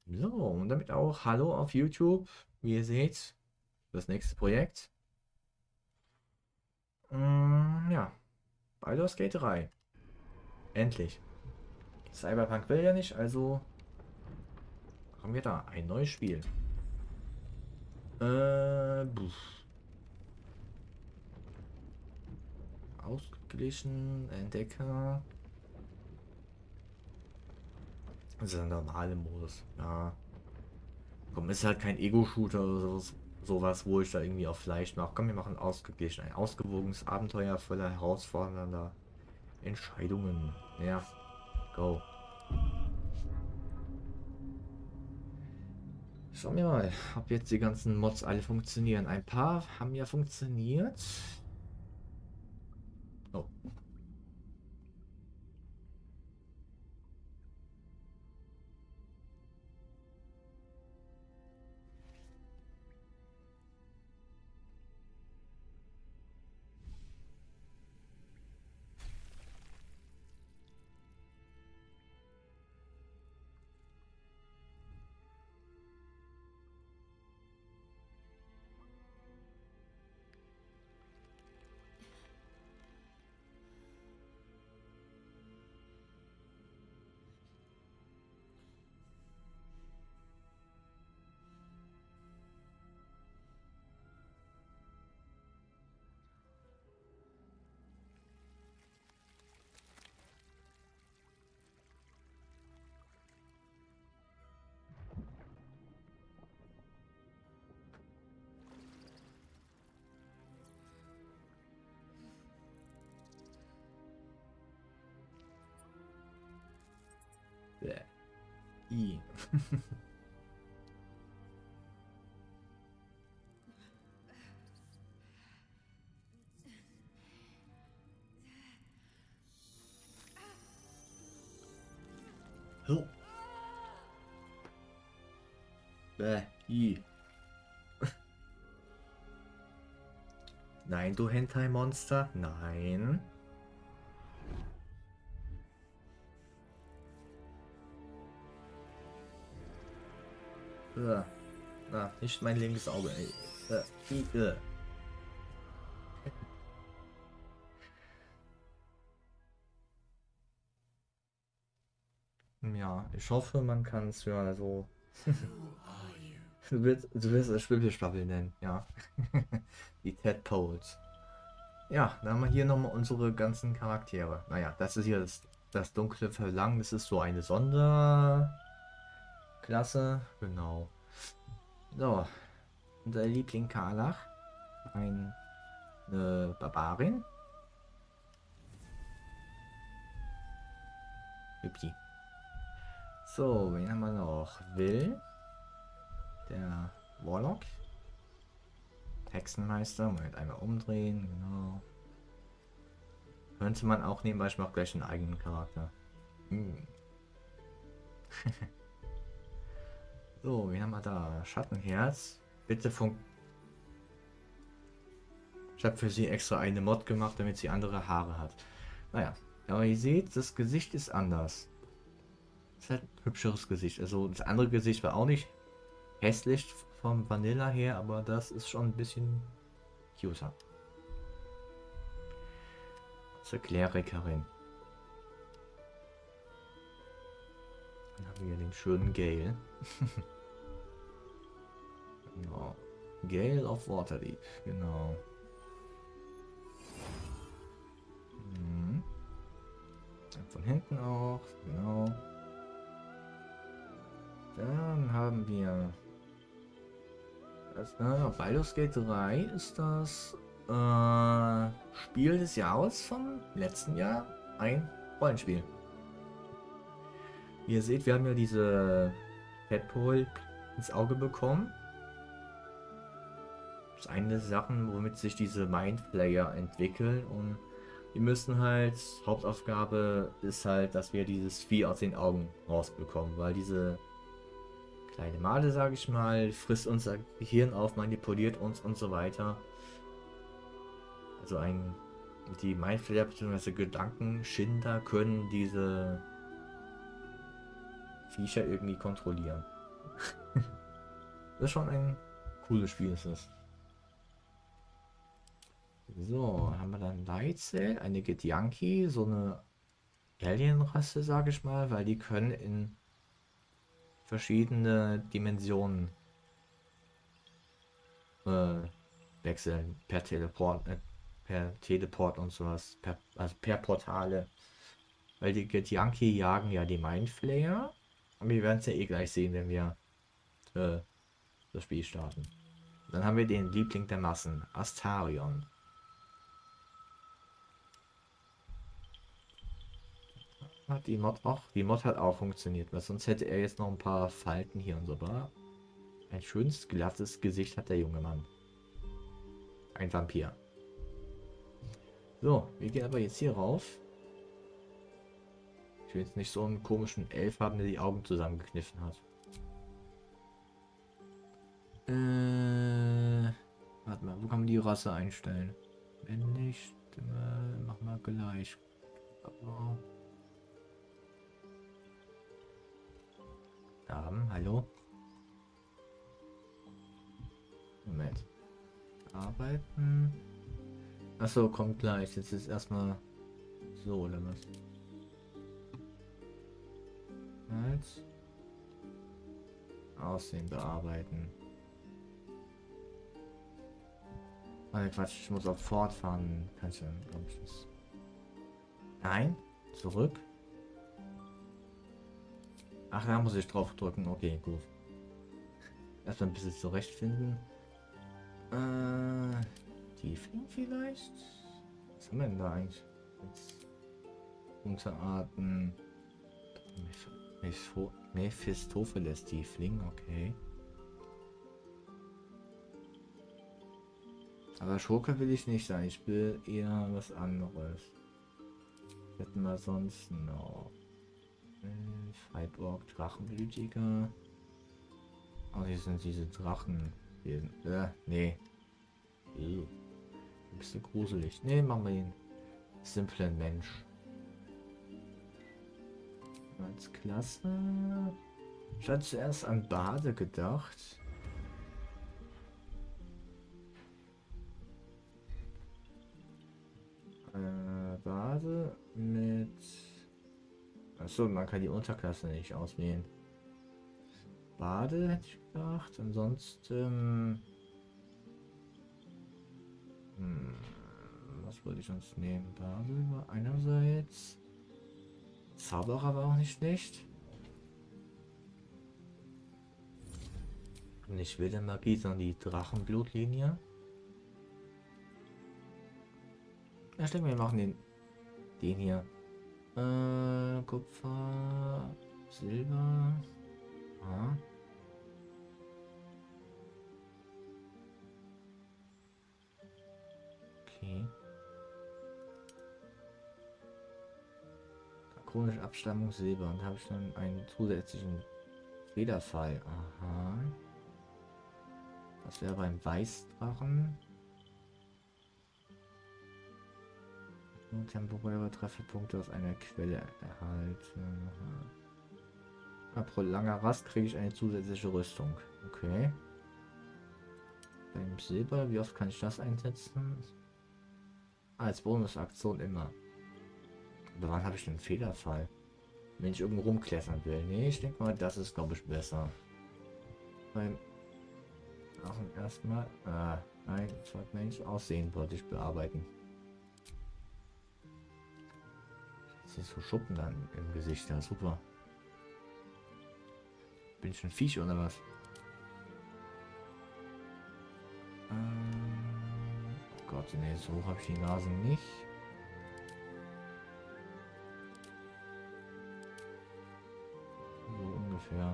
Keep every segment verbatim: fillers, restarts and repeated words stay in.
So, und damit auch Hallo auf YouTube. Wie ihr seht, das nächste Projekt. Mm, ja, Baldur's Gate drei. Endlich. Cyberpunk will ja nicht, also haben wir da ein neues Spiel. Äh, pf, ausgeglichen, Entdecker. Das ist ein normaler Modus. Ja, komm, ist halt kein Ego-Shooter oder sowas, sowas, wo ich da irgendwie auf leicht mache. Komm, wir machen ausgeglichen. Ein ausgewogenes Abenteuer voller herausfordernder Entscheidungen. Ja, go. Schauen wir mal, ob jetzt die ganzen Mods alle funktionieren. Ein paar haben ja funktioniert. Oh, bäh. I. Oh. Bäh. I. Nein, du Hentai-Monster. Nein. Äh. Ah, nicht mein linkes Auge, ey. Äh. I. Äh. Ja, ich hoffe, man kann es ja so. Du wirst, du wirst es Schwibbelschwabbel nennen, ja. Die Tadpoles. Ja, dann haben wir hier nochmal unsere ganzen Charaktere. Naja, das ist hier das, das dunkle Verlangen. Das ist so eine Sonderklasse. Genau. So, unser Liebling Karlach. Ein, eine Barbarin. Hübschi. So, wen haben wir noch? Will. Der Warlock. Hexenmeister. Moment, einmal umdrehen. Genau. Könnte man auch nehmen, weil ich mache gleich einen eigenen Charakter. Hm. So, wen haben wir da? Schattenherz. Bitte funk. Ich habe für sie extra eine Mod gemacht, damit sie andere Haare hat. Naja, aber ihr seht, das Gesicht ist anders. Ist halt ein hübscheres Gesicht. Also das andere Gesicht war auch nicht hässlich vom Vanilla her, aber das ist schon ein bisschen cuter. Zur Klerikerin. Dann haben wir hier den schönen Gale. Genau. Gale of Waterdeep, genau. Mhm. Von hinten auch, genau. Dann haben wir das, äh, Baldur's Gate drei ist das äh, Spiel des Jahres vom letzten Jahr. Ein Rollenspiel. Wie ihr seht, wir haben ja diese Tadpole ins Auge bekommen. Das ist eine der Sachen, womit sich diese Mindflayer entwickeln, und wir müssen halt, Hauptaufgabe ist halt, dass wir dieses Vieh aus den Augen rausbekommen, weil diese kleine Male, sage ich mal, frisst unser Gehirn auf, manipuliert uns und so weiter. Also ein, die Mindflayer bzw. Gedankenschinder können diese Viecher irgendwie kontrollieren. Das ist schon ein cooles Spiel, ist es. So, haben wir dann Lightsail, eine Githyanki, so eine Alien-Rasse, sage ich mal, weil die können in verschiedene Dimensionen äh, wechseln, per Teleport, äh, per Teleport und sowas, per, also per Portale. Weil die Githyanki jagen ja die Mindflayer. Und wir werden es ja eh gleich sehen, wenn wir äh, das Spiel starten. Dann haben wir den Liebling der Massen, Astarion. Hat die Mod auch, die Mod hat auch funktioniert, weil sonst hätte er jetzt noch ein paar Falten hier und so. Aber ein schönes glattes Gesicht hat der junge Mann. Ein Vampir. So, wir gehen aber jetzt hier rauf. Ich will jetzt nicht so einen komischen Elf haben, der die Augen zusammengekniffen hat. Äh, warte mal, wo kann man die Rasse einstellen? Wenn nicht, äh, mach mal gleich. Aber Namen, hallo? Moment. Arbeiten. Achso, kommt gleich. Jetzt ist erstmal so, oder was? Als Aussehen bearbeiten. Ah, Quatsch, ich muss auf fortfahren. Kannst du, glaube ich, das. Nein, zurück. Ach, da muss ich drauf drücken. Okay, gut. Erstmal ein bisschen zurechtfinden. Äh, Tiefling vielleicht? Was haben wir denn da eigentlich? Jetzt Unterarten. Meph Mephistopheles Tiefling, okay. Aber Schurke will ich nicht sein. Ich will eher was anderes. Hätten wir sonst noch Freiburg, Drachenblütiger. Oh, hier sind diese Drachen. Hier, äh, nee. Ein bisschen gruselig. Nee, machen wir den simplen Mensch. Als Klasse. Ich hatte zuerst an Bade gedacht. Äh, Bade mit. Achso, man kann die Unterklasse nicht auswählen. Bade hätte ich gedacht. Ansonsten. Hm, was wollte ich sonst nehmen? Bade war einerseits. Zauberer war auch nicht schlecht. Nicht wilde Magie, sondern die Drachenblutlinie. Ja, ich denke, wir machen den, den hier. Äh, Kupfer, Silber. Ah. Okay. Chronische Abstammung Silber. Und habe ich dann einen zusätzlichen Federfall. Aha. Das wäre beim Weißdrachen. Nur temporäre Trefferpunkte aus einer Quelle erhalten. Aha. Pro langer Rast kriege ich eine zusätzliche Rüstung. Okay. Beim Silber, wie oft kann ich das einsetzen? Als Bonusaktion immer. Aber wann habe ich den Federfall? Wenn ich irgendwo rumklettern will. Nee, ich denke mal, das ist, glaube ich, besser. Beim Ach, erstmal. Ah, nein, Mensch, Aussehen wollte ich bearbeiten. Jetzt so Schuppen dann im Gesicht, ja super. Bin ich ein Viech oder was? Ähm, oh Gott, nee, so hoch habe ich die Nase nicht. So ungefähr.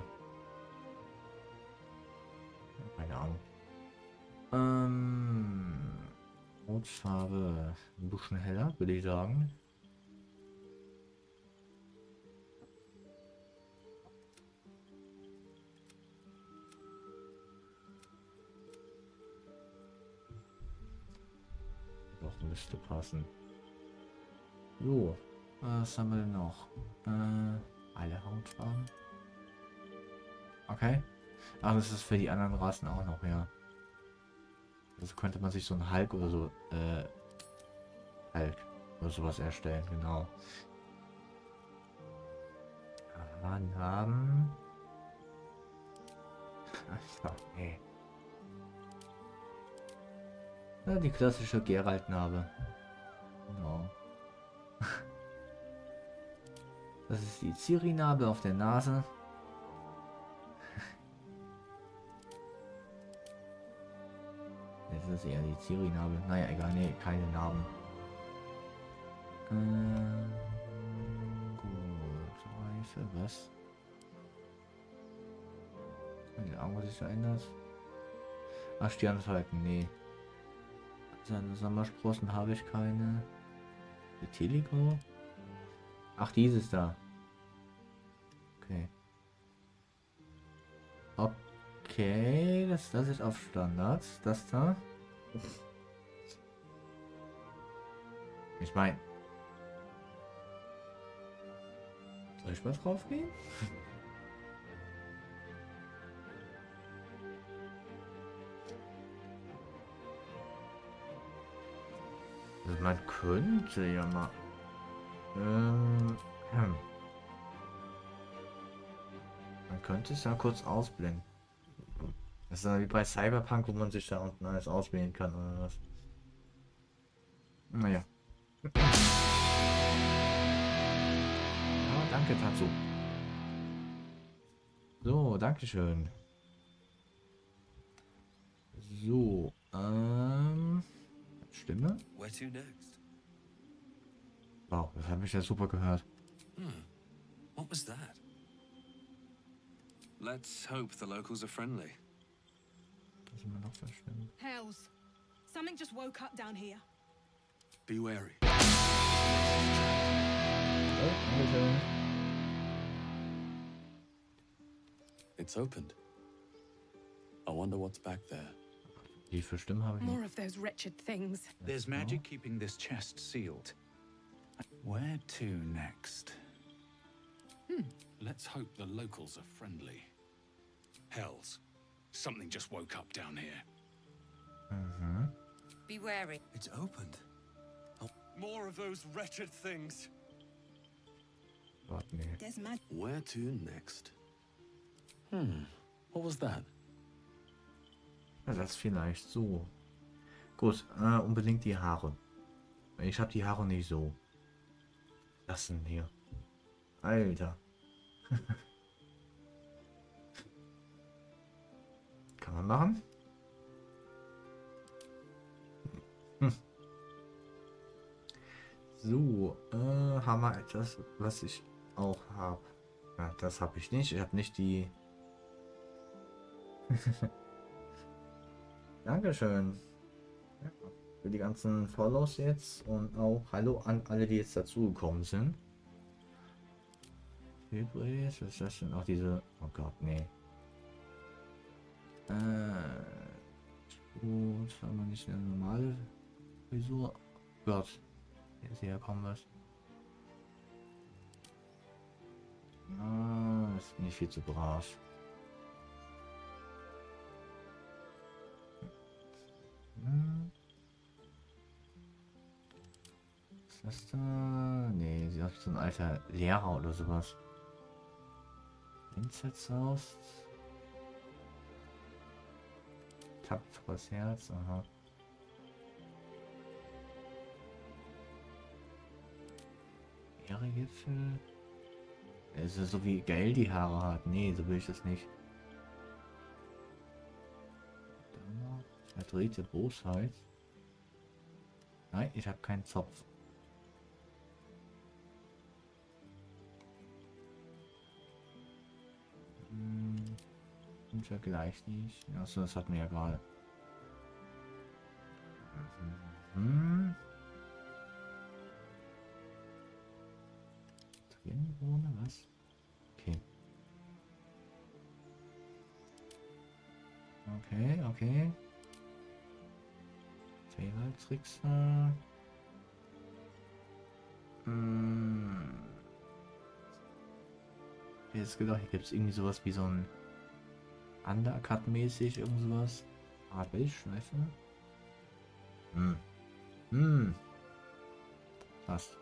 Keine Ahnung. Ähm, Rotfarbe ein bisschen heller, würde ich sagen. Doch, müsste passen. Jo, was haben wir denn noch? Äh, alle Hautfarben. Okay. Ach, das ist für die anderen Rassen auch noch, ja. Also könnte man sich so ein Hulk oder so, äh, Hulk oder sowas erstellen, genau. Waren haben. Ach, nee. Ja, die klassische Geralt-Narbe. Genau. Das ist die Ciri-Narbe auf der Nase. Jetzt ist eher die Ciri-Narbe. Naja, egal, nee, keine Narben. Ähm, gut, Reife, was? Die Augen, was sich verändert. Ach, Sternfalken, nee. Seine Sommersprossen habe ich keine. Die Teligo? Ach, dieses da. Okay. Okay, das, das ist auf Standard. Das da. Ich meine. Soll ich mal drauf gehen? Also man könnte ja mal. Ähm, hm. Man könnte es ja kurz ausblenden. Das ist ja wie bei Cyberpunk, wo man sich da unten alles auswählen kann oder was. Naja. Ja, danke dazu. So, dankeschön. So, ähm. Stimme? Where to next? Wow, das habe ich ja super gehört. Hmm. What was that? Let's hope the locals are friendly. Das ist immer noch so schlimm. Hells. Something just woke up down here. Be wary. Oh, dankeschön. It's opened. I wonder what's back there. Wie viele Stimmen habe ich noch? More of those wretched things. There's magic keeping this chest sealed. Where to next? Hmm. Let's hope the locals are friendly. Hells. Something just woke up down here. Mhm. Be wary. It's opened. Oh. More of those wretched things. Gott, nee. There's mag. Where to next? Hmm. What was that? Ja, das vielleicht so. Gut, äh, unbedingt die Haare. Ich habe die Haare nicht so. Lassen hier. Alter. Kann man machen? Hm. So, äh, haben wir etwas, was ich auch habe. Ja, das habe ich nicht. Ich habe nicht die... Dankeschön. Ja, für die ganzen Follows jetzt und auch Hallo an alle, die jetzt dazugekommen sind. Hybris, was ist das denn? Auch diese... Oh Gott, nee. Äh... Gut, haben wir nicht eine normale Frisur? Oh Gott. Hier ist hier kommen was. Ah, das ist nicht viel zu brav. Hm. Was ist das da? Nee, sie hat so ein alter Lehrer oder sowas. Insetzaust. Tapferes Herz, aha. Ehrengipfel. Es ist so wie geil die Haare hat. Nee, so will ich das nicht. Verdrehte Bosheit. Nein, ich habe keinen Zopf. Hm, und vergleich nicht. Achso, das hatten wir ja gerade. Hm. Tränenbohne, was? Okay. Okay, okay. Fähigkeitstrickser. Hm. Jetzt gedacht, hier gibt es irgendwie sowas wie so ein Undercut-mäßig irgendwas. Ah, Bildschleife. Hm. Hm. Passt.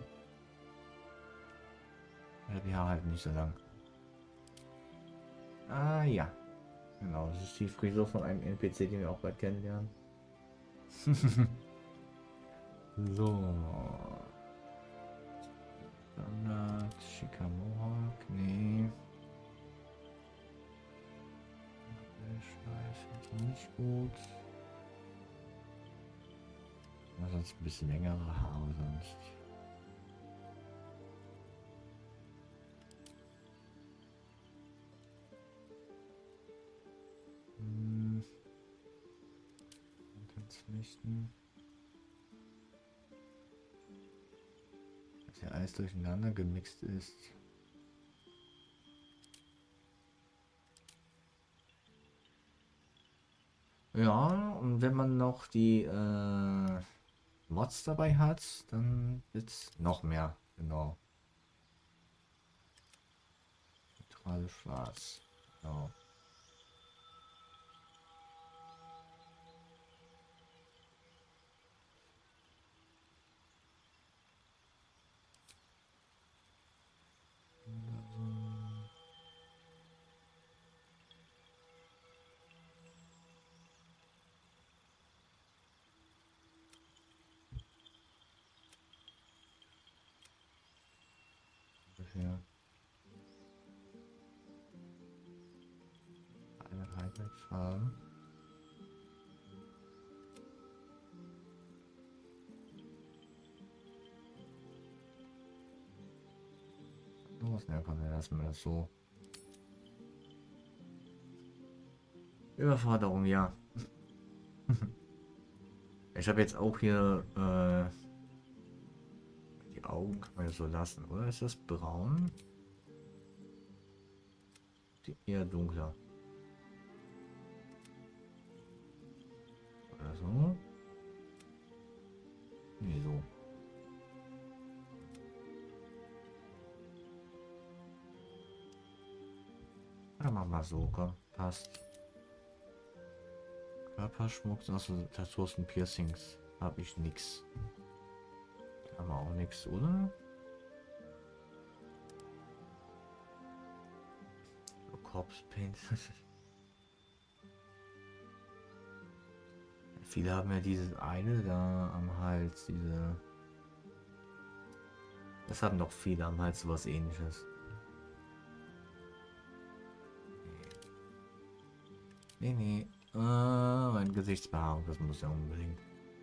Ja, die Haare halt nicht so lang. Ah ja. Genau, das ist die Frisur von einem N P C, den wir auch bald kennenlernen. So. Standard, schicker Mohawk, nee. Schleife, nicht gut. Ja, sonst ein bisschen längere Haare sonst. Hm. Ganz lichten. Dass ja alles durcheinander gemixt ist. Ja, und wenn man noch die äh, Mods dabei hat, dann wird's noch mehr, genau. Neutrale Schwarz, genau. Ja. Eine Highlight-Farbe. Los, ne, komm, dann lassen wir das so. Überforderung, ja. Ich habe jetzt auch hier äh, die Augen kann man ja so lassen, oder? Ist das braun? Die eher dunkler. Oder so? Nee, so. Ja, mach mal so, komm, passt. Körperschmuck, also Tattoos und Piercings habe ich nix. Haben wir auch nix, oder? So, Corpse Paint. Viele haben ja dieses eine da am Hals, diese. Das haben doch viele am Hals sowas Ähnliches. Nee, nee. Äh, mein Gesichtsbehaarung, das muss ja unbedingt.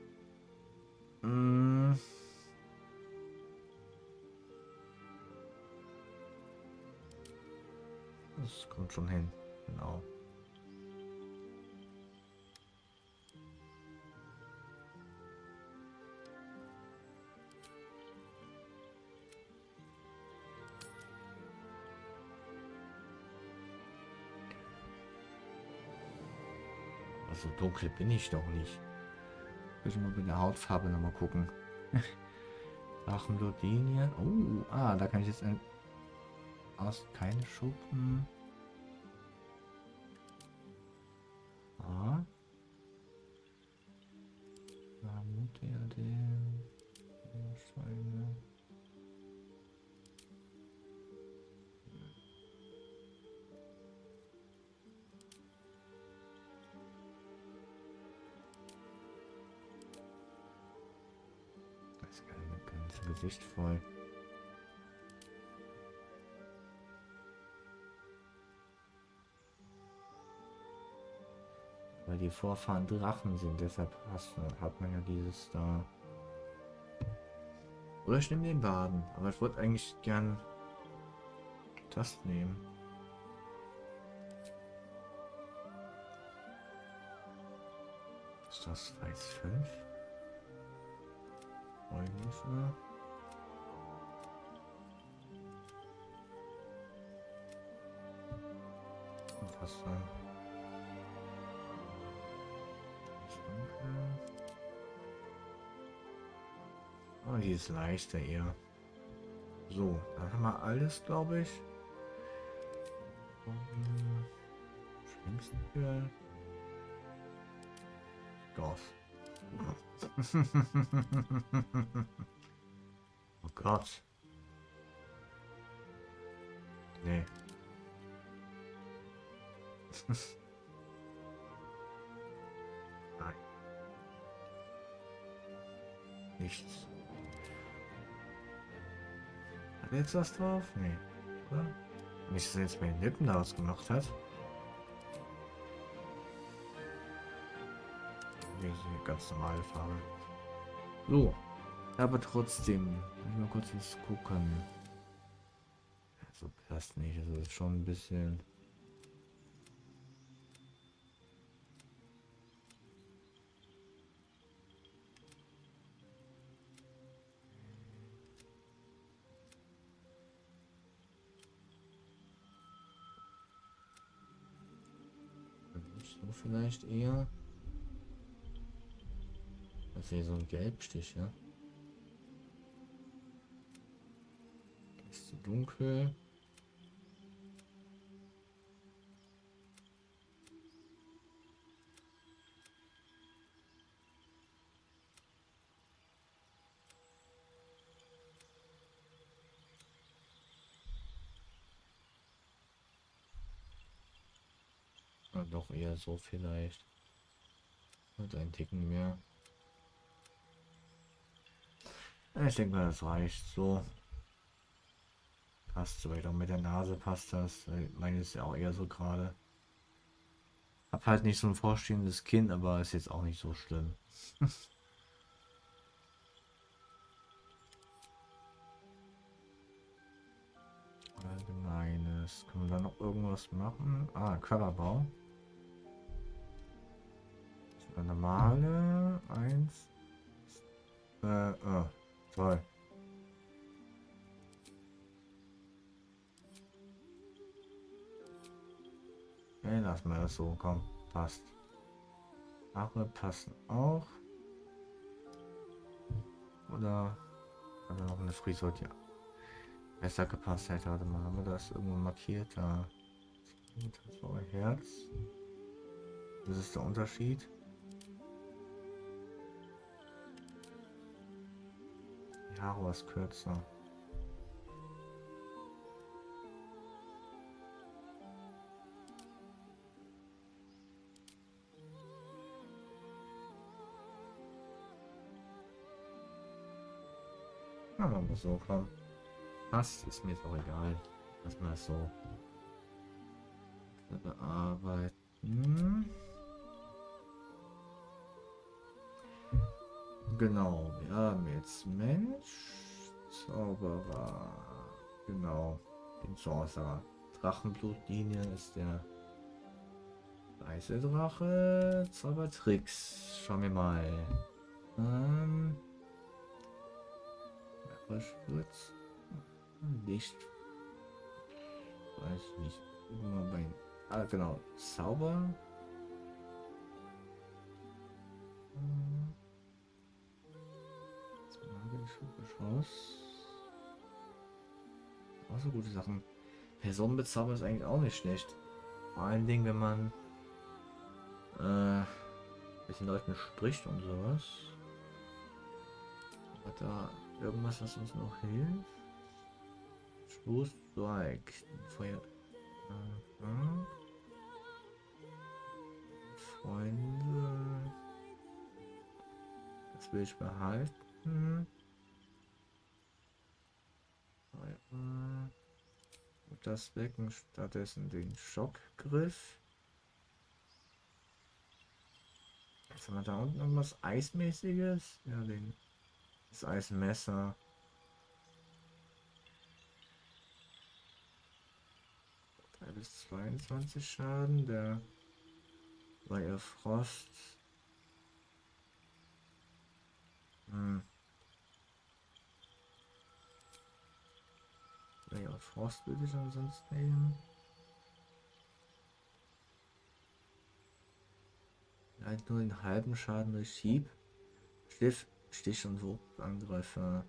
Mm. Das kommt schon hin, genau. So dunkel bin ich doch nicht. Ich will mal bei der Hautfarbe noch mal gucken. Drachenblutlinien. Oh, ah, da kann ich jetzt ein aus keine Schuppen. Ah. Diadem. Schweine. Das ganze Gesicht voll. Weil die Vorfahren Drachen sind, deshalb hast, hat man ja dieses da. Oder ich nehme den Baden, aber ich wollte eigentlich gern das nehmen. Ist das Weiß fünf? Freundliche. Und was dann? Oh, die ist leichter eher. So, dann haben wir alles, glaube ich. Hengstgürtel. Gott. Oh Gott. Nee. Nein. Nichts. Hat er jetzt was drauf? Nee. Oder? Nicht, dass er jetzt meine Lippen daraus gemacht hat. Hier ist eine ganz normale Farbe. So. Aber trotzdem. Ich mal kurz was gucken. So passt nicht. Also ist schon ein bisschen. So vielleicht eher. Das ist hier so ein Gelbstich, ja. Ist zu dunkel. Oder doch eher so vielleicht. Und ein Ticken mehr. Ich denke mal, das reicht so. Passt so, wieder mit der Nase passt das. Meine ist ja auch eher so gerade. Hab halt nicht so ein vorstehendes Kinn, aber ist jetzt auch nicht so schlimm. Allgemeines. Können wir da noch irgendwas machen? Ah, Körperbau. Eine normale. Eins. Äh, oh, toll. Okay, lassen wir das so. Komm, passt. Haare passen auch. Oder hat er noch eine Frisur, die besser gepasst hätte? Warte mal, haben wir das irgendwo markiert? Da. Das war Herz. Das ist der Unterschied. Die Haare was kürzer. Na, machen wir so, komm. Passt, ist mir jetzt auch egal. Lass mal so. Bearbeiten. Genau, wir haben jetzt Mensch, Zauberer, genau, den Sorcerer. Drachenblutlinie ist der weiße Drache, Zaubertricks, schauen wir mal. Ähm, Spritz, Licht, weiß nicht, immer bei, ah genau, Zauber. Beschuss. Auch so gute Sachen. Personenbezauber ist eigentlich auch nicht schlecht. Vor allen Dingen, wenn man äh, mit den Leuten spricht und sowas. Hat da irgendwas, was uns noch hilft? Stoß, Strike, Feuer. Aha. Freunde. Das will ich behalten. Und das wecken stattdessen den Schockgriff. Was haben wir da unten irgendwas Eismäßiges? Ja, den das Eismesser. drei bis zweiundzwanzig Schaden. Der war ihr Frost. Hm. Ja, Frost würde ich ansonsten nehmen. Halt nur den halben Schaden durch Hieb, Stift, Stich und Wuchtangriffe.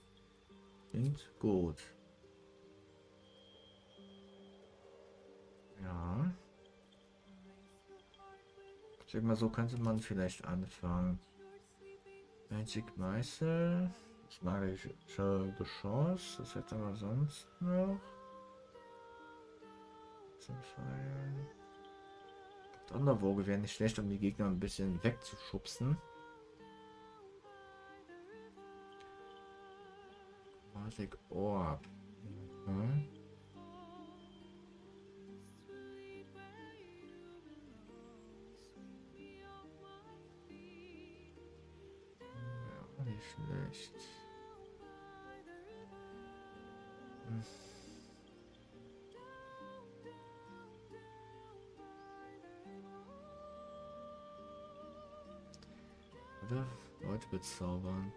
Klingt gut. Ja. Ich denke mal, so könnte man vielleicht anfangen. Magic Meißel. Das magische Geschoss. Das hätte aber sonst noch. Donnerwoge wäre nicht schlecht, um die Gegner ein bisschen wegzuschubsen. Magic Orb. Mhm. Ja, nicht schlecht. Hm. Oder Leute bezaubern.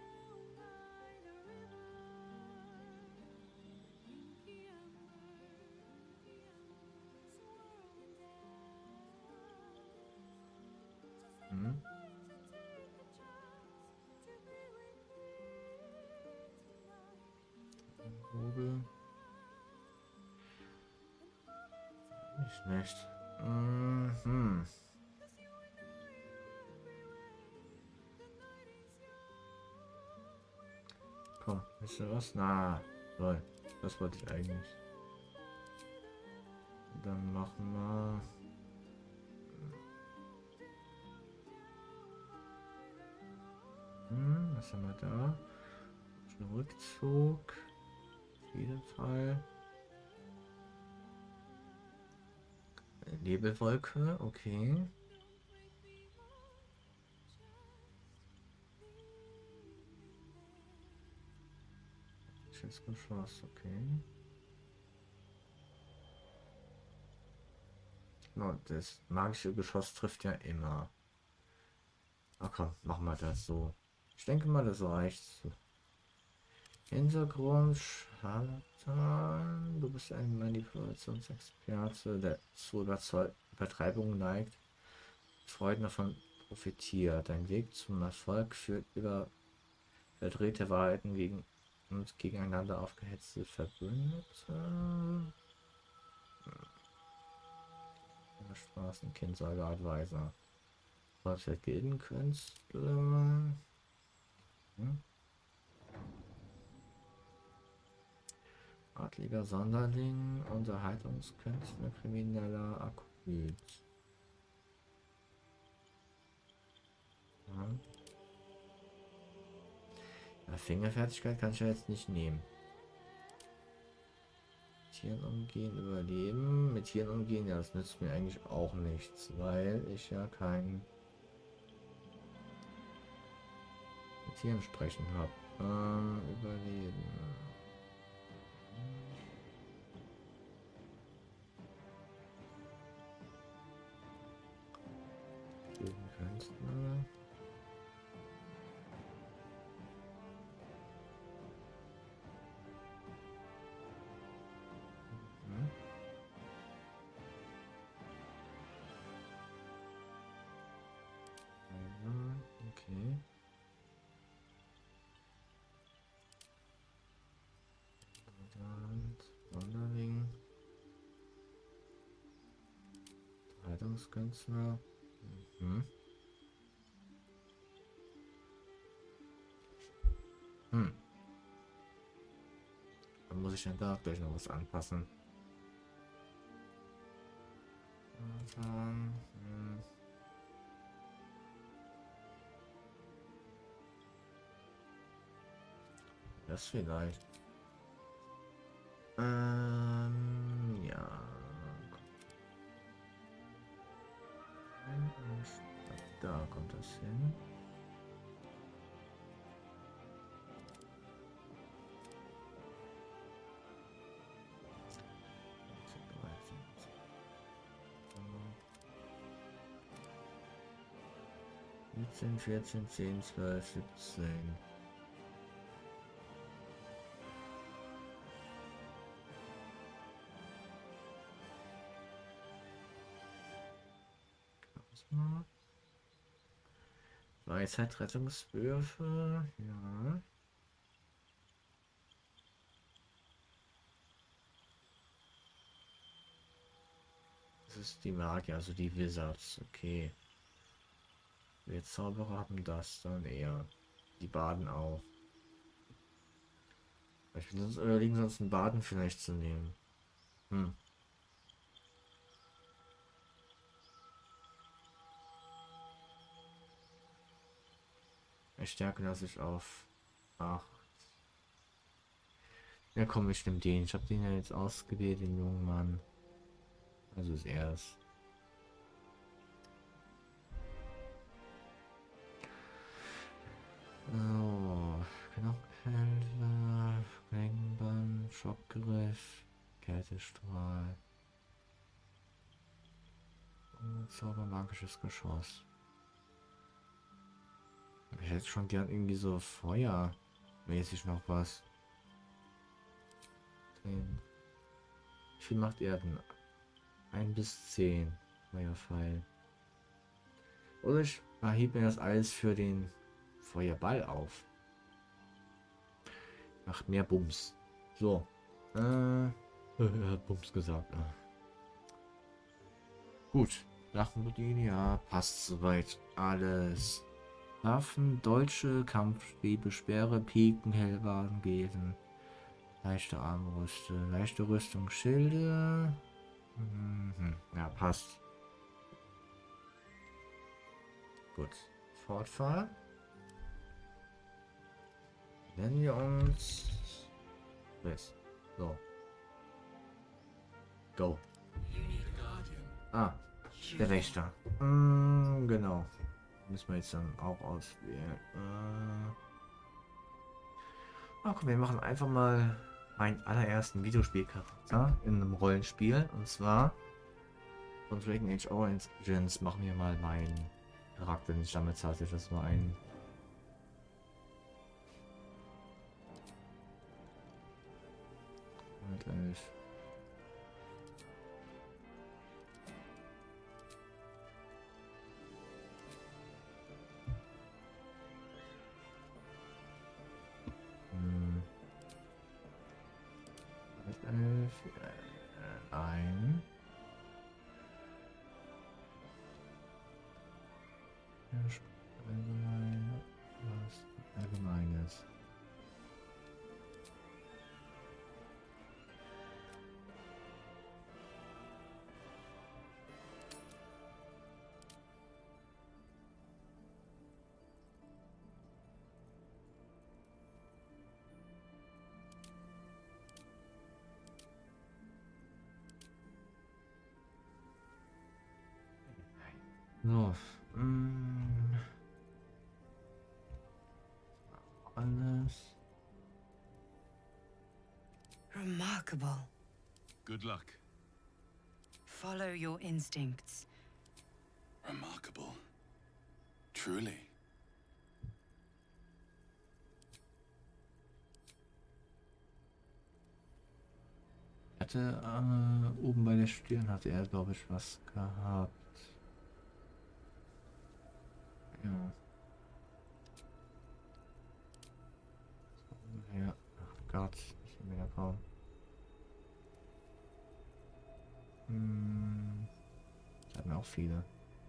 Hm. Vogel. Nicht schlecht. Mhm. Komm, wisst ihr was? Na, toll. Das wollte ich eigentlich. Dann machen wir. Hm, was haben wir da? Ein Rückzug. Auf jeden Fall. Nebelwolke, okay. Geschoss, okay. No, das magische Geschoss trifft ja immer. Ach komm, machen wir das so. Ich denke mal, das reicht. Hintergrund, Charlatan. Du bist ein Manipulationsexperte, der zu Überzeu Übertreibung neigt. Freuden davon profitiert. Dein Weg zum Erfolg führt über verdrehte Wahrheiten gegen und gegeneinander aufgehetzte Verbündete. Straßenkind, Advisor. Volkswirt Gildenkünstler. Hm? Adliger Sonderling, Unterhaltungskünstler, krimineller Akolyt. Ja. Ja, Fingerfertigkeit kann ich ja jetzt nicht nehmen. Mit Tieren umgehen, überleben. Mit Tieren umgehen, ja, das nützt mir eigentlich auch nichts, weil ich ja kein mit Tieren sprechen habe. Ähm, überleben. Künstler. Hm. Okay. Sonderling. Leitungskünstler. Mhm. Hm. Dann muss ich dann da gleich noch was anpassen. Und dann, hm. Das vielleicht. Ähm, ja. Da kommt das hin. siebzehn, vierzehn, zehn, zwölf, siebzehn. Weisheit, Rettungswürfe, ja. ist die Magie, also die Wizards. Okay. Wir Zauberer haben das dann eher. Die Baden auch. Ich will sonst überlegen, sonst einen Baden vielleicht zu nehmen. Hm. Ich stärke das ich auf acht. Ja komm, ich nehme den. Ich habe den ja jetzt ausgewählt, den jungen Mann. Also ist er es. So, Knochenhälter, Ringband, Schockgriff, Kältestrahl. Zauber, magisches Geschoss. Ich hätte schon gern irgendwie so feuermäßig noch was. zehn. Wie viel macht er denn? ein bis zehn. Feuerpfeil. Oder ich erhebe mir das alles für den Feuerball auf. Macht mehr Bums. So. Äh, er hat Bums gesagt. Ah. Gut. Drachenbediener, ja, passt soweit. Alles. Waffen, Dolche, Kampfstäbe, Speere, Piken, Hellwagen, Besen, leichte Armbrüste, leichte Rüstung, Schilde. Mhm. Ja, passt. Gut. Fortfahren. Nennen wir uns. Yes. So. Go. Ah, der Wächter. Mm, genau. Müssen wir jetzt dann auch auswählen. Äh. Ach komm, wir machen einfach mal meinen allerersten Videospielcharakter in einem Rollenspiel. Und zwar von Dragon Age Origins machen wir mal meinen Charakter, den ich damit hatte. Das war ein elf. Hm. elf. Äh, ein. Allgemein. Was Allgemeines. So, mm, alles. Remarkable. Good luck. Follow your instincts. Remarkable. Truly. Hatte äh, oben bei der Stirn hatte er, glaube ich, was gehabt. Ja. Ja, ach Gott, ich will mehr kaum. Hm, das hatten auch viele.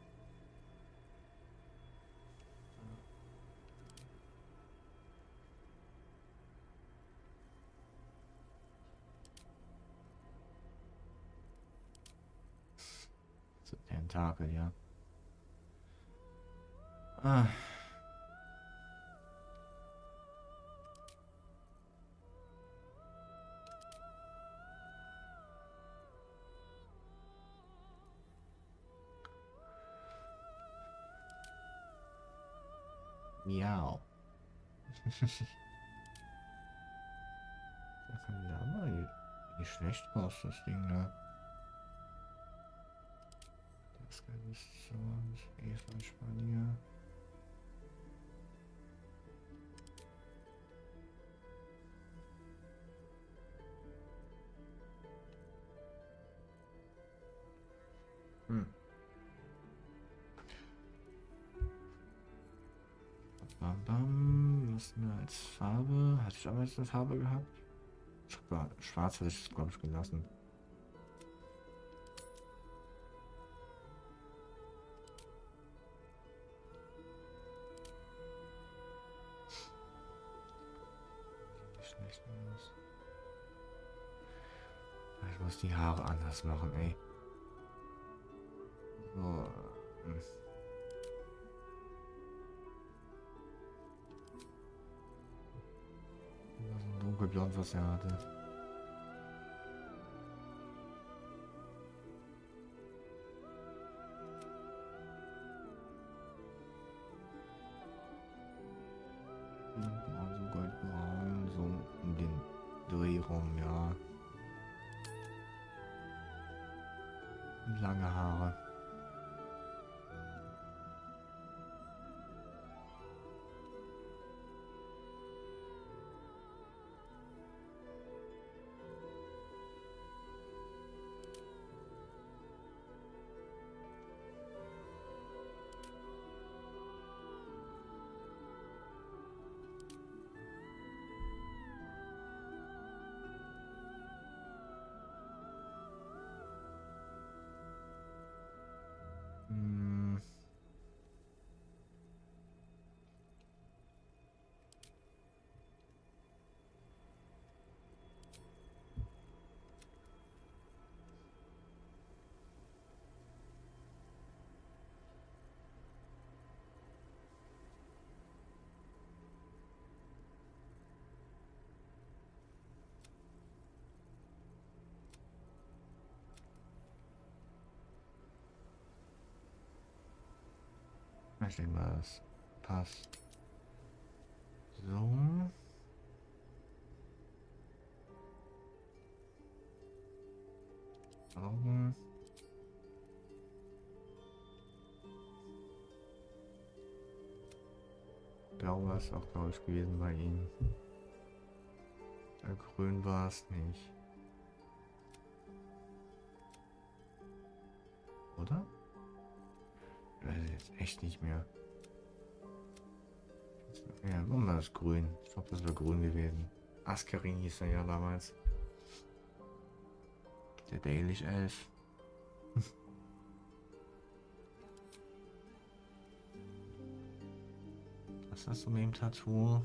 So, Tentakel, ja. Ah. Miau. Das kann da mal nicht schlecht aus, das Ding da. Das ist so ein Eva Spanier. Hm. Bam, bam. Was nur als Farbe? Hatte ich damals eine Farbe gehabt? Schwarz hatte ich, glaube ich, gelassen. Ich muss die Haare anders machen, ey. So. hm. Das ist ein dunkelblond, was er hatte. So goldbraun, so um den Dreh rum, ja. Und lange Haare. Hm. Ich denke mal, das passt. So. Augen. Blau war es auch, glaube ich, gewesen bei ihm. Äh, grün war es nicht. Oder? Ich weiß jetzt echt nicht mehr. Ja, machen wir das grün. Ich glaube, das wäre grün gewesen. Askarin hieß er ja damals. Der Dalish Elf. Was hast du mit dem Tattoo?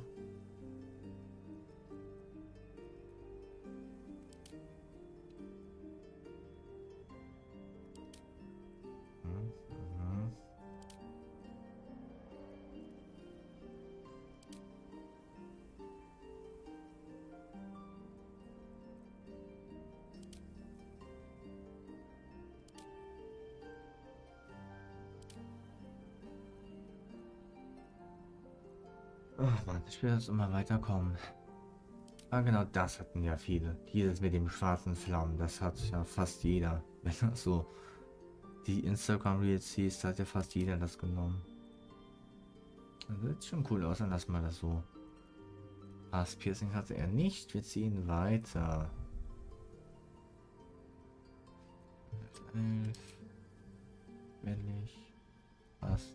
Hm, mhm. Ach man, ich will jetzt immer weiterkommen. Ah, genau, das hatten ja viele. Dieses mit dem schwarzen Flammen, das hat ja fast jeder. Wenn du so die Instagram Reels siehst, hat ja fast jeder das genommen. Das sieht schon cool aus, dann lassen wir das so. Das Piercing hatte er nicht. Wir ziehen weiter. elf. Wenn ich. Passt.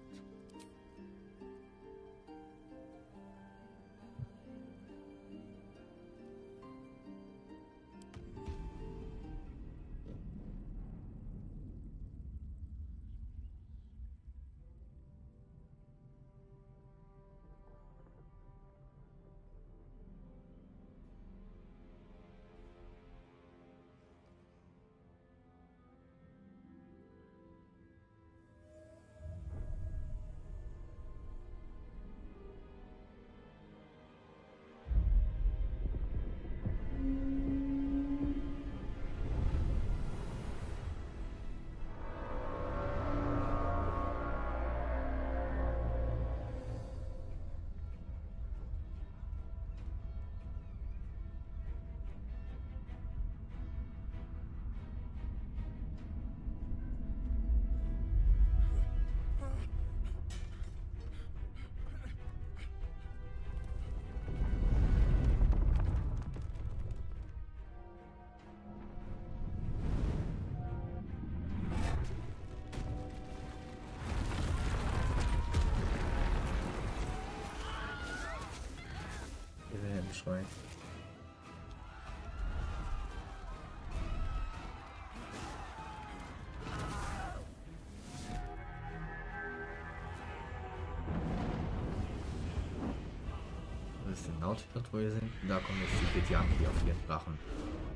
Schwein. nächste Nautiker-Treue sind. Da kommen jetzt die Getianti auf ihren Drachen.